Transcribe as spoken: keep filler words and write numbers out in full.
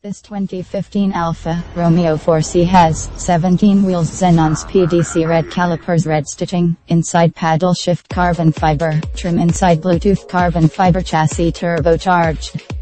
This twenty fifteen Alfa Romeo four C has seventeen wheels, Xenon's P D C red calipers, red stitching, inside paddle shift carbon fiber, trim inside Bluetooth carbon fiber chassis, turbocharged.